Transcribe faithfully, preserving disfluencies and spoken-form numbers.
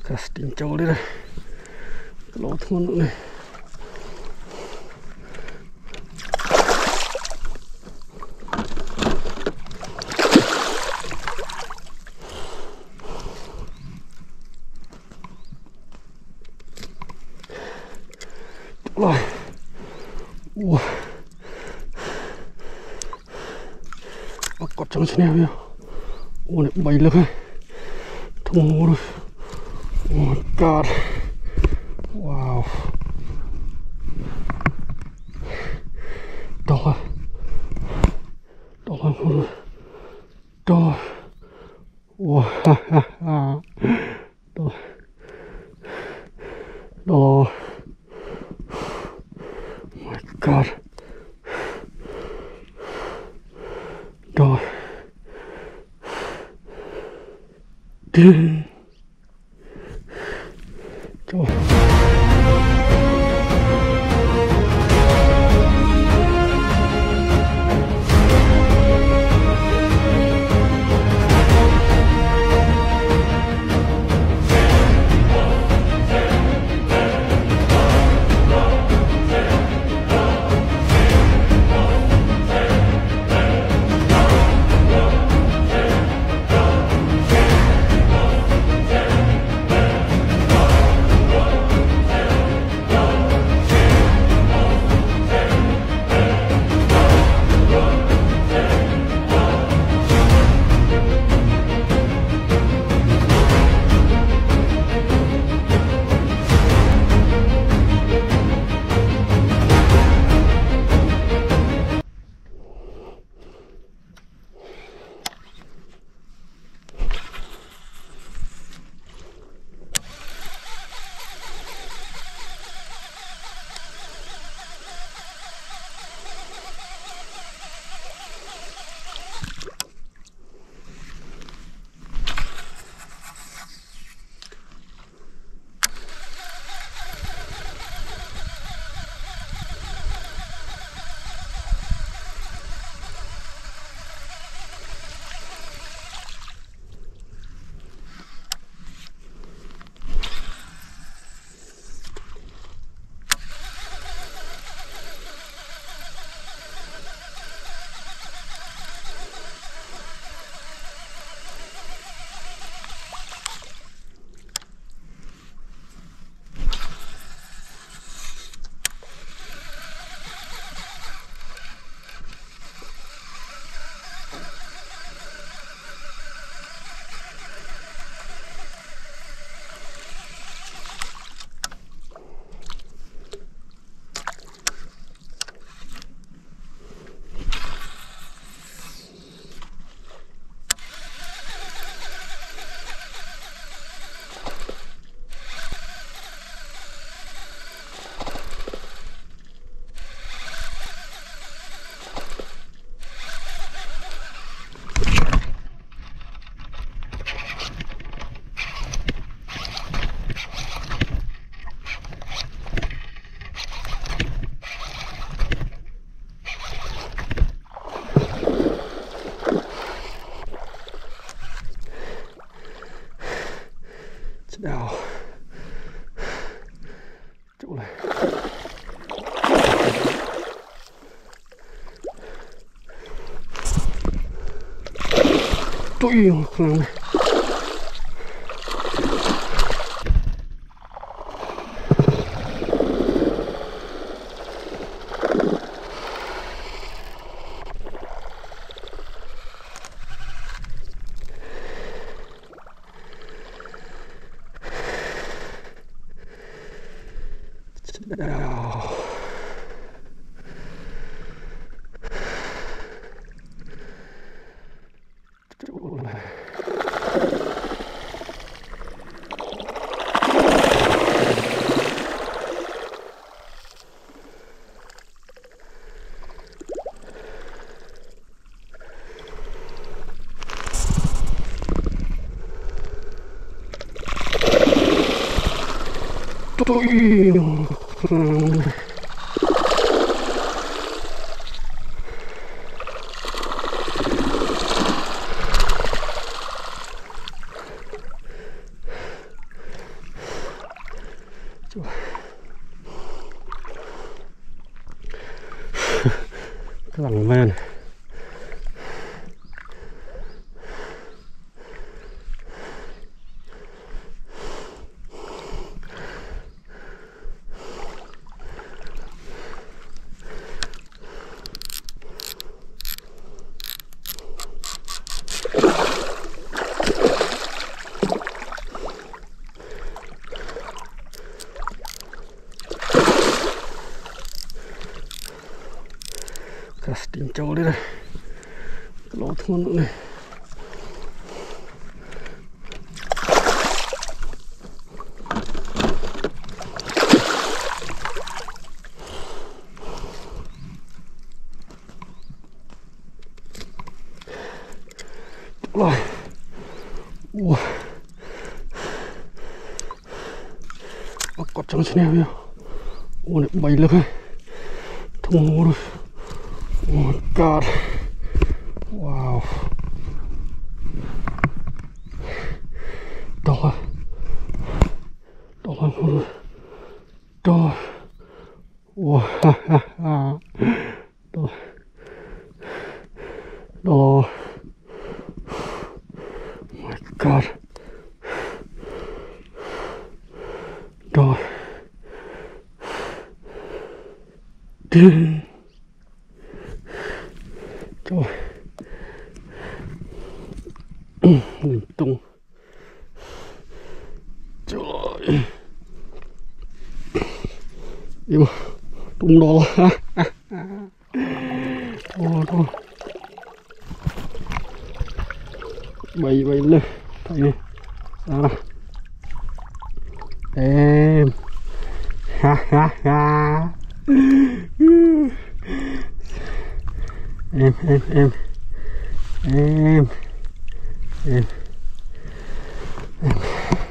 casting trâu đây này, cái lỗ thun nữa này. Rồi, wow, bắt cọt trắng xin em nhá. Ủa này bay lực này, thông ngô rồi. Oh my god, wow, to, to lắm rồi, to, wow, ha ha ha, to, to. God. Dog. Dude. Dog. Đào chỗ này tụi khăn này. Đào chỗ này tụi lẳng men casting trâu đây này, lỗ thun nữa này. Rồi, ua, bắt cọt trắng xin em yêu, ua này bay lực này, thùng ngô rồi. Oh my god. Wow. Đó. Đó là một đó. Wow. Đó. Đó. Oh my god. Đó. Trời, mình tung, trời, im, tung đó, thôi thôi, bay bay lên, thấy đi, sao nào, em, ha ha ha. em em em em em em